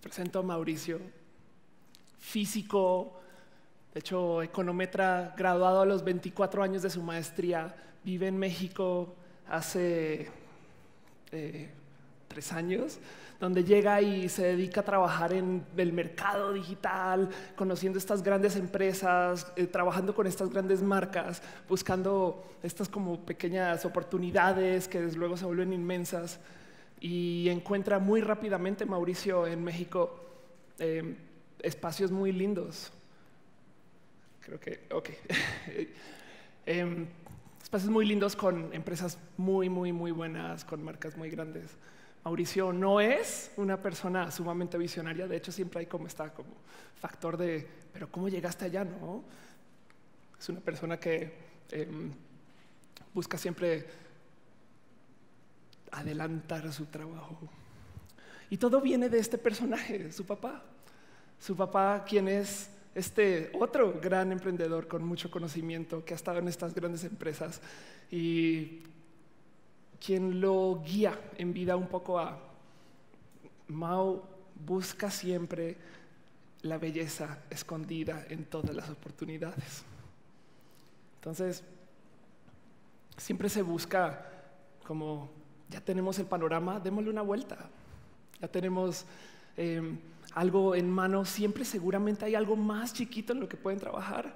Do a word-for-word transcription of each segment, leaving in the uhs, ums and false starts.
presento a Mauricio, físico, de hecho econometra, graduado a los veinticuatro años de su maestría, vive en México hace eh, tres años, donde llega y se dedica a trabajar en el mercado digital, conociendo estas grandes empresas, eh, trabajando con estas grandes marcas, buscando estas como pequeñas oportunidades que desde luego se vuelven inmensas, y encuentra muy rápidamente Mauricio en México eh, espacios muy lindos. Creo que, ok. eh, espacios muy lindos con empresas muy, muy, muy buenas, con marcas muy grandes. Mauricio no es una persona sumamente visionaria, de hecho siempre hay como está como factor de, pero ¿cómo llegaste allá? No, es una persona que eh, busca siempre adelantar su trabajo. Y todo viene de este personaje, su papá. Su papá, quien es este otro gran emprendedor con mucho conocimiento que ha estado en estas grandes empresas y quien lo guía en vida un poco a Mau busca siempre la belleza escondida en todas las oportunidades. Entonces, siempre se busca como ya tenemos el panorama, démosle una vuelta. Ya tenemos eh, algo en mano, siempre seguramente hay algo más chiquito en lo que pueden trabajar.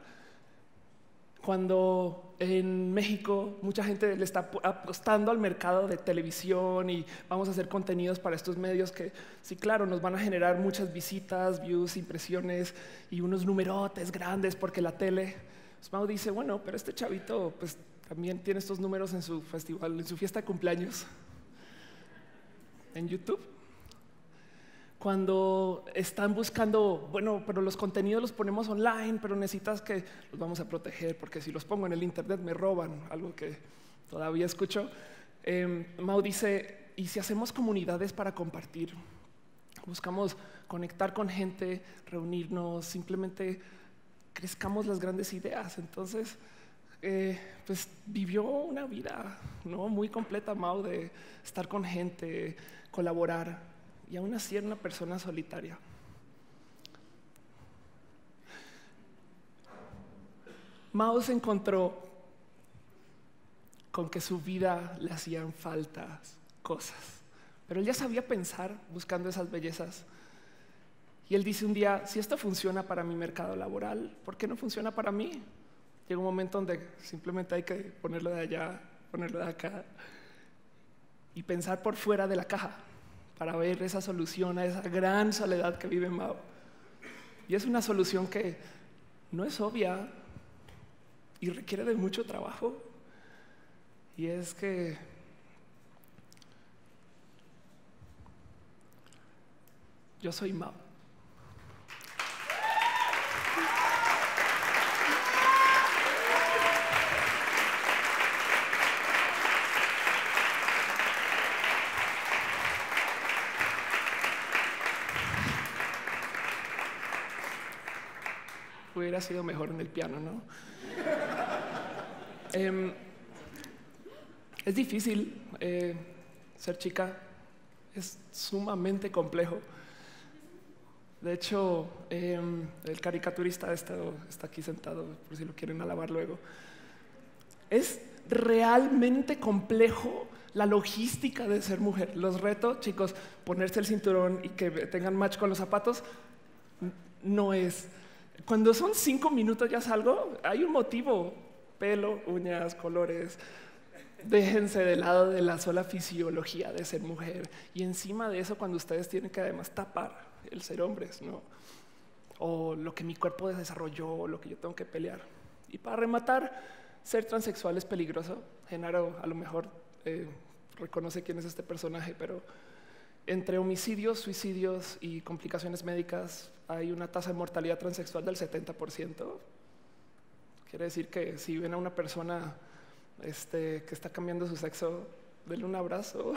Cuando en México mucha gente le está apostando al mercado de televisión y vamos a hacer contenidos para estos medios que sí, claro, nos van a generar muchas visitas, views, impresiones y unos numerotes grandes porque la tele. Pues Mau dice, bueno, pero este chavito pues también tiene estos números en su festival, en su fiesta de cumpleaños en YouTube. Cuando están buscando, bueno, pero los contenidos los ponemos online, pero necesitas que los vamos a proteger porque si los pongo en el internet me roban, algo que todavía escucho. Eh, Mau dice, ¿y si hacemos comunidades para compartir? Buscamos conectar con gente, reunirnos, simplemente crezcamos las grandes ideas. Entonces, eh, pues vivió una vida, ¿no?, muy completa Mau, de estar con gente, colaborar, y aún así era una persona solitaria. Mau se encontró con que su vida le hacían falta cosas, pero él ya sabía pensar buscando esas bellezas. Y él dice un día, si esto funciona para mi mercado laboral, ¿por qué no funciona para mí? Llega un momento donde simplemente hay que ponerlo de allá, ponerlo de acá y pensar por fuera de la caja para ver esa solución a esa gran soledad que vive Mau. Y es una solución que no es obvia y requiere de mucho trabajo. Y es que yo soy Mau. Hubiera sido mejor en el piano, ¿no? eh, es difícil eh, ser chica, es sumamente complejo. De hecho, eh, el caricaturista está, está aquí sentado, por si lo quieren alabar luego. Es realmente complejo la logística de ser mujer. Los retos, chicos, ponerse el cinturón y que tengan match con los zapatos, no es. Cuando son cinco minutos ya salgo, hay un motivo: pelo, uñas, colores. Déjense de lado de la sola fisiología de ser mujer. Y encima de eso, cuando ustedes tienen que además tapar el ser hombres, ¿no? O lo que mi cuerpo desarrolló, lo que yo tengo que pelear. Y para rematar, ser transexual es peligroso. Genaro a lo mejor eh, reconoce quién es este personaje, pero entre homicidios, suicidios y complicaciones médicas hay una tasa de mortalidad transexual del setenta por ciento. Quiere decir que si ven a una persona este, que está cambiando su sexo, denle un abrazo.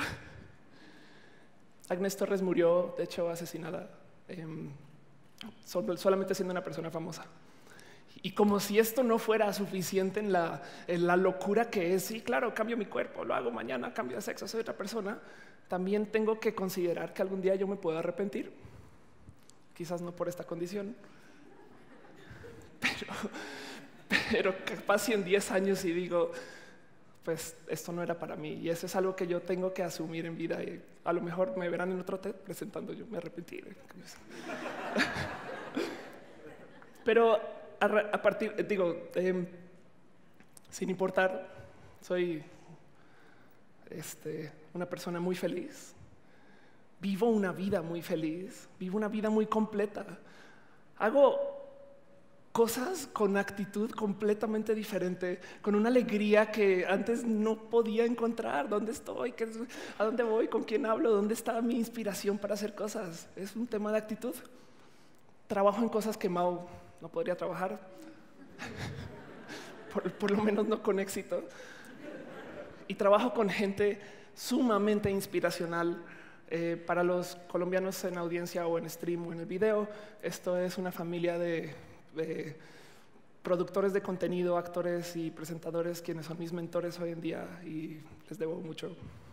Agnes Torres murió, de hecho, asesinada, eh, solamente siendo una persona famosa. Y como si esto no fuera suficiente en la, en la locura que es, sí, claro, cambio mi cuerpo, lo hago mañana, cambio de sexo, soy otra persona, también tengo que considerar que algún día yo me puedo arrepentir. quizás no por esta condición, pero, pero capaz si en diez años y digo, pues esto no era para mí, y eso es algo que yo tengo que asumir en vida, y a lo mejor me verán en otro TED presentando, yo me arrepentiré. Pero a, a partir, digo, eh, sin importar, soy este, una persona muy feliz, vivo una vida muy feliz, vivo una vida muy completa, hago cosas con actitud completamente diferente, con una alegría que antes no podía encontrar. ¿Dónde estoy? ¿Qué, ¿A dónde voy? ¿Con quién hablo? ¿Dónde está mi inspiración para hacer cosas? Es un tema de actitud. Trabajo en cosas que Mau no podría trabajar, por, por lo menos no con éxito. Y trabajo con gente sumamente inspiracional. Eh, para los colombianos en audiencia o en stream o en el video, esto es una familia de de productores de contenido, actores y presentadores quienes son mis mentores hoy en día y les debo mucho.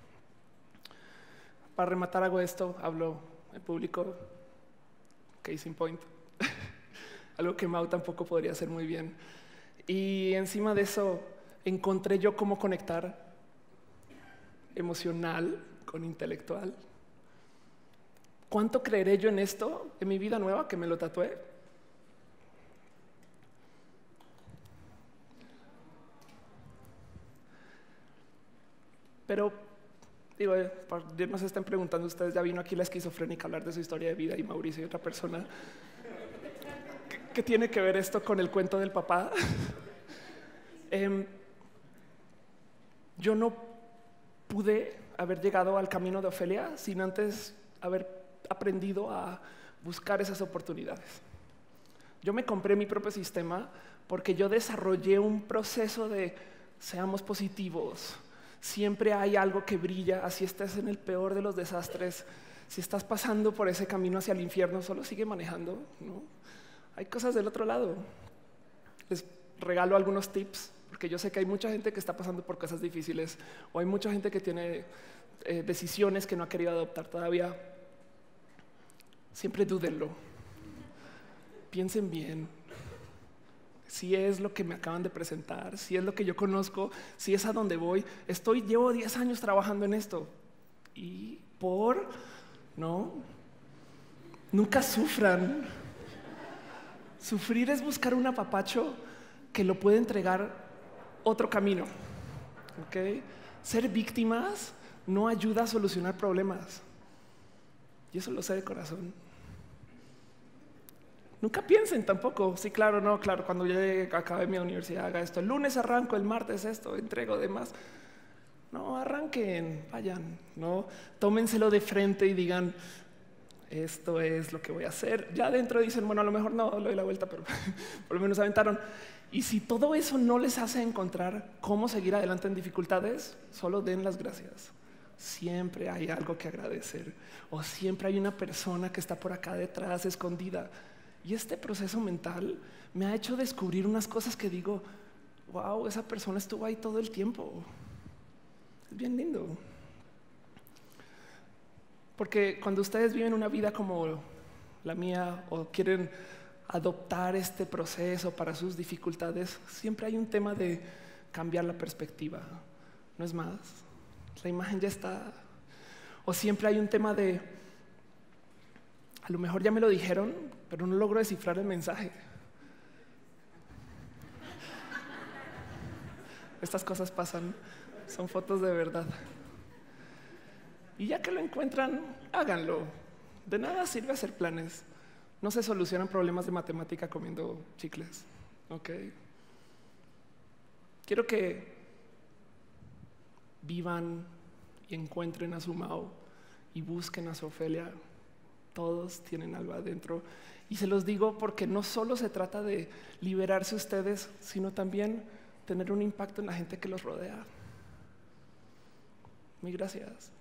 Para rematar hago esto, hablo en público, case in point, algo que Mau tampoco podría hacer muy bien. Y encima de eso encontré yo cómo conectar emocional con intelectual. ¿Cuánto creeré yo en esto, en mi vida nueva que me lo tatué? Pero, digo, no se estén preguntando ustedes, ya vino aquí la esquizofrénica a hablar de su historia de vida y Mauricio y otra persona. ¿Qué, qué tiene que ver esto con el cuento del papá? eh, yo no pude haber llegado al camino de Ofelia sin antes haber aprendido a buscar esas oportunidades. Yo me compré mi propio sistema porque yo desarrollé un proceso de seamos positivos. Siempre hay algo que brilla, así estés en el peor de los desastres. Si estás pasando por ese camino hacia el infierno, solo sigue manejando, ¿no? Hay cosas del otro lado. Les regalo algunos tips, porque yo sé que hay mucha gente que está pasando por cosas difíciles o hay mucha gente que tiene eh, decisiones que no ha querido adoptar todavía. Siempre dúdenlo. Piensen bien. Si es lo que me acaban de presentar, si es lo que yo conozco, si es a donde voy. Estoy, llevo diez años trabajando en esto. Y por, no, nunca sufran. Sufrir es buscar un apapacho que lo puede entregar otro camino. ¿Okay? Ser víctimas no ayuda a solucionar problemas. Y eso lo sé de corazón. Nunca piensen tampoco, sí, claro, no, claro, cuando llegue, acabe mi universidad, haga esto, el lunes arranco, el martes esto, entrego demás. No, arranquen, vayan, no, tómenselo de frente y digan, esto es lo que voy a hacer. Ya adentro dicen, bueno, a lo mejor no, le doy la vuelta, pero por lo menos aventaron. Y si todo eso no les hace encontrar cómo seguir adelante en dificultades, solo den las gracias. Siempre hay algo que agradecer o siempre hay una persona que está por acá detrás, escondida. Y este proceso mental me ha hecho descubrir unas cosas que digo, wow, esa persona estuvo ahí todo el tiempo. Es bien lindo. Porque cuando ustedes viven una vida como la mía o quieren adoptar este proceso para sus dificultades, siempre hay un tema de cambiar la perspectiva. No es más, la imagen ya está. O siempre hay un tema de, a lo mejor ya me lo dijeron, pero no logro descifrar el mensaje. Estas cosas pasan, son fotos de verdad. Y ya que lo encuentran, háganlo. De nada sirve hacer planes. No se solucionan problemas de matemática comiendo chicles. Okay. Quiero que vivan y encuentren a su Mau y busquen a su Ofelia. Todos tienen algo adentro. Y se los digo porque no solo se trata de liberarse ustedes, sino también tener un impacto en la gente que los rodea. Mil gracias.